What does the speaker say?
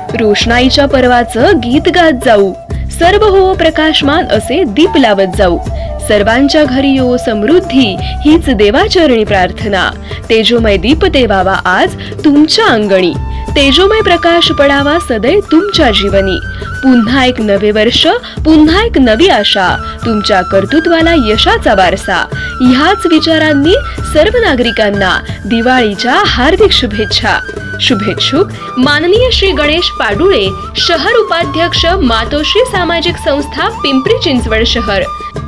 रोषणाईच्या पर्वाचं गीत गात जाऊ, सर्व हो प्रकाशमान असे दीप लावत जाऊ। सर्वांच्या घरी यो समृद्धी हीच देवाचरणी प्रार्थना। तेजोमय दीप देवावा आज तुमच्या अंगणी, तेजोमय प्रकाश पडावा सदैव तुमच्या जीवनी। पुन्हा एक नवे वर्ष, पुन्हा एक नवी आशा, तुमच्या कर्तृत्वाला यशाचा वारसा। ह्याच विचारांनी सर्व नागरिकांना दिवाळीच्या हार्दिक शुभेच्छा। शुभेच्छुक माननीय श्री गणेश पाडुळे, शहर उपाध्यक्ष, मातोश्री सामाजिक संस्था, पिंपरी चिंचवड शहर।